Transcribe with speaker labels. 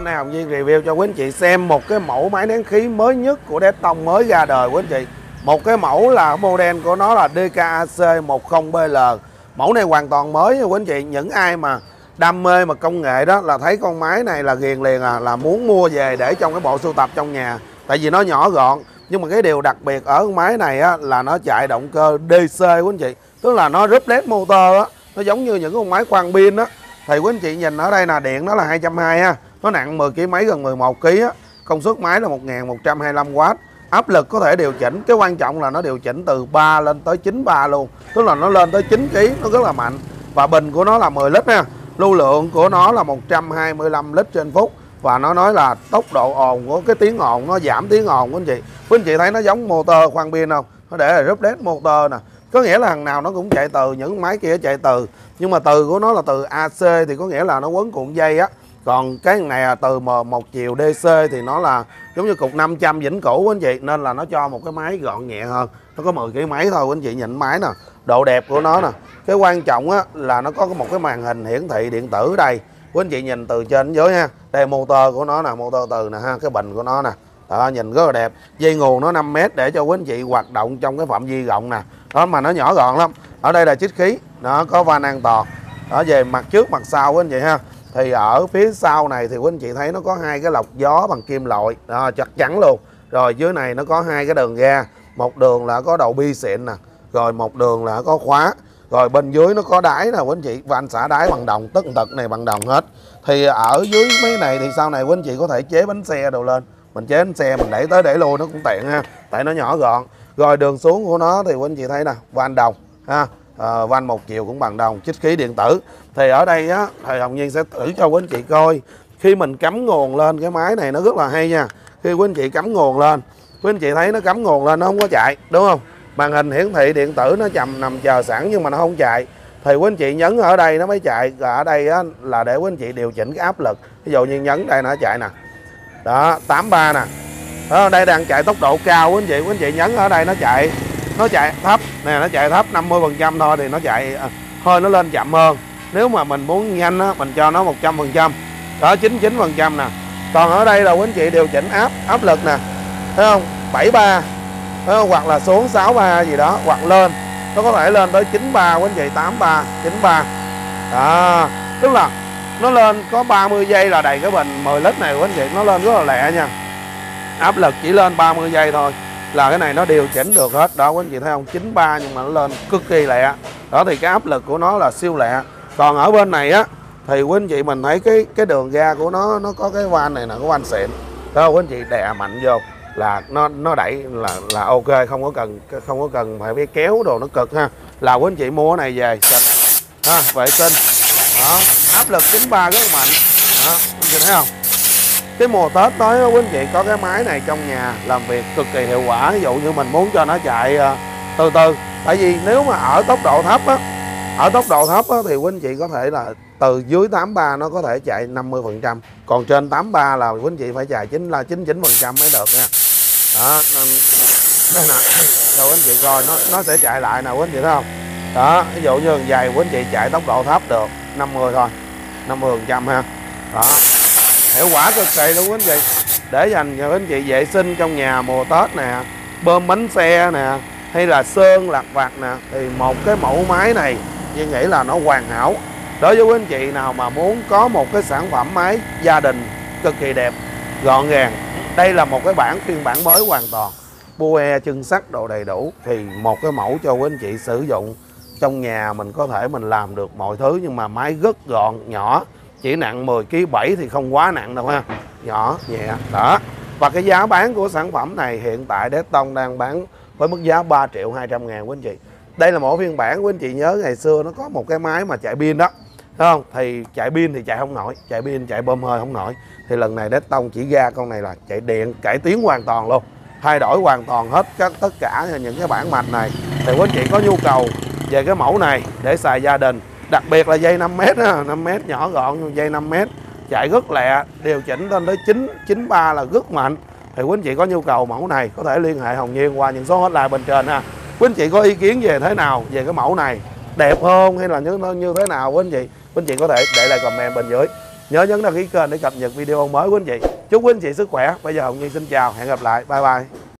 Speaker 1: hôm nay Hồng Viên review cho quý anh chị xem một cái mẫu máy nén khí mới nhất của Decton mới ra đời quý anh chị. Một cái mẫu là model của nó là DKAC10BL. Mẫu này hoàn toàn mới nha quý anh chị. Những ai mà đam mê mà công nghệ đó là thấy con máy này là ghiền liền là muốn mua về để trong cái bộ sưu tập trong nhà. Tại vì nó nhỏ gọn. Nhưng mà cái điều đặc biệt ở con máy này á, là nó chạy động cơ DC quý anh chị. Tức là nó rúp led motor á, nó giống như những con máy khoan pin á. Thì quý anh chị nhìn ở đây là điện nó là 220 ha. Nó nặng 10 kg mấy, gần 11 kg á. Công suất máy là 1125W. Áp lực có thể điều chỉnh. Cái quan trọng là nó điều chỉnh từ 3 lên tới 93 luôn. Tức là nó lên tới 9 kg, nó rất là mạnh. Và bình của nó là 10 lít ha. Lưu lượng của nó là 125 lít trên phút. Và nó nói là tốc độ ồn của cái tiếng ồn, nó giảm tiếng ồn quý anh chị. Quý anh chị thấy nó giống motor khoan pin không? Nó để là rúp led motor nè. Có nghĩa là thằng nào nó cũng chạy từ, những máy kia chạy từ. Nhưng mà từ của nó là từ AC thì có nghĩa là nó quấn cuộn dây á. Còn cái này là từ một chiều DC thì nó là giống như cục 500 vĩnh cửu quý anh chị. Nên là nó cho một cái máy gọn nhẹ hơn. Nó có 10 kg mấy thôi quý anh chị, nhìn máy nè. Độ đẹp của nó nè. Cái quan trọng á là nó có một cái màn hình hiển thị điện tử ở đây. Quý anh chị nhìn từ trên đến dưới ha. Đây motor của nó nè, motor từ nè ha, cái bình của nó nè. Đó, nhìn rất là đẹp. Dây nguồn nó 5m để cho quý anh chị hoạt động trong cái phạm vi rộng nè. Đó, mà nó nhỏ gọn lắm. Ở đây là chích khí, nó có van an toàn. Ở về mặt trước mặt sau quý anh chị ha. Thì ở phía sau này thì quý anh chị thấy nó có hai cái lọc gió bằng kim loại, đó, chắc chắn luôn. Rồi dưới này nó có hai cái đường ga, một đường là có đầu bi xịn nè, rồi một đường là có khóa. Rồi bên dưới nó có đáy nè quý anh chị, van xả đáy bằng đồng, tất tật này bằng đồng hết. Thì ở dưới mấy này thì sau này quý anh chị có thể chế bánh xe đồ lên. Mình chế bánh xe mình đẩy tới đẩy lui nó cũng tiện ha, tại nó nhỏ gọn. Rồi đường xuống của nó thì quý anh chị thấy nè, van đồng ha. Van một chiều cũng bằng đồng, chích khí điện tử. Thì ở đây á, thầy Hồng Nhiên sẽ thử cho quý anh chị coi. Khi mình cắm nguồn lên cái máy này nó rất là hay nha. Khi quý anh chị cắm nguồn lên, quý anh chị thấy nó cắm nguồn lên nó không có chạy, đúng không? Màn hình hiển thị điện tử nó nằm chờ sẵn nhưng mà nó không chạy. Thì quý anh chị nhấn ở đây nó mới chạy. Và ở đây á, là để quý anh chị điều chỉnh cái áp lực. Ví dụ như nhấn đây nó chạy nè. Đó, 83 nè. Đó, đây đang chạy tốc độ cao quý anh chị nhấn ở đây nó chạy thấp nè, nó chạy thấp 50% thôi thì nó chạy hơi nó lên chậm hơn. Nếu mà mình muốn nhanh á, mình cho nó 100%. Đó, 99% nè. Còn ở đây là quý anh chị điều chỉnh áp lực nè. Thấy không? 73. Thấy không? Hoặc là xuống 63 gì đó, hoặc lên. Nó có thể lên tới 93 quý anh chị, 83, 93. Đó, tức là nó lên có 30 giây là đầy cái bình 10 lít này quý anh chị, nó lên rất là lẹ nha. Áp lực chỉ lên 30 giây thôi là cái này nó điều chỉnh được hết. Đó quý anh chị thấy không? 93 nhưng mà nó lên cực kỳ lẹ. Đó thì cái áp lực của nó là siêu lẹ. Còn ở bên này á thì quý anh chị mình thấy cái đường ga của nó có cái van này nè, cái van xịn. Đó quý anh chị đè mạnh vô là nó đẩy là ok, không có cần phải kéo đồ nó cực ha. Là quý anh chị mua cái này về ha, vệ sinh. Đó, áp lực 93 rất là mạnh. Đó, anh chị thấy không? Cái mùa Tết tới quý anh chị có cái máy này trong nhà làm việc cực kỳ hiệu quả. Ví dụ như mình muốn cho nó chạy từ từ. Tại vì nếu mà ở tốc độ thấp á, thì quý anh chị có thể là từ dưới 83 nó có thể chạy 50%. Còn trên 83 là quý anh chị phải chạy 99% mới được nha. Đó, nên đây nè, rồi quý anh chị coi nó sẽ chạy lại nè quý anh chị thấy không? Đó, ví dụ như giày quý anh chị chạy tốc độ thấp được 50 thôi, 50% ha. Đó, hiệu quả cực kỳ luôn quý anh chị. Để dành cho anh chị vệ sinh trong nhà mùa Tết nè, bơm bánh xe nè, hay là sơn lặt vặt nè, thì một cái mẫu máy này tôi nghĩ là nó hoàn hảo. Đối với quý anh chị nào mà muốn có một cái sản phẩm máy gia đình cực kỳ đẹp, gọn gàng, đây là một cái phiên bản mới hoàn toàn. Bue chân sắt đồ đầy đủ thì một cái mẫu cho quý anh chị sử dụng trong nhà. Mình có thể mình làm được mọi thứ, nhưng mà máy rất gọn, nhỏ, chỉ nặng 10 kg 7 thì không quá nặng đâu ha, nhỏ nhẹ đó. Và cái giá bán của sản phẩm này hiện tại Decton đang bán với mức giá 3.200.000 quý anh chị. Đây là một phiên bản, quý anh chị nhớ ngày xưa nó có một cái máy mà chạy pin đó, thấy không? Thì chạy pin thì chạy không nổi, chạy pin chạy bơm hơi không nổi. Thì lần này Decton chỉ ra con này là chạy điện, cải tiến hoàn toàn luôn, thay đổi hoàn toàn hết tất cả những cái bản mạch này. Thì quý anh chị có nhu cầu về cái mẫu này để xài gia đình, đặc biệt là dây 5m á, 5m nhỏ gọn, dây 5m chạy rất lẹ, điều chỉnh lên tới 93 là rất mạnh. Thì quý anh chị có nhu cầu mẫu này có thể liên hệ Hồng Nhiên qua những số hotline bên trên ha. Quý anh chị có ý kiến về thế nào về cái mẫu này, đẹp không hay là như thế nào quý anh chị có thể để lại comment bên dưới. nhớ nhấn đăng ký kênh để cập nhật video mới quý anh chị. Chúc quý anh chị sức khỏe. Bây giờ Hồng Nhân xin chào, hẹn gặp lại, bye bye.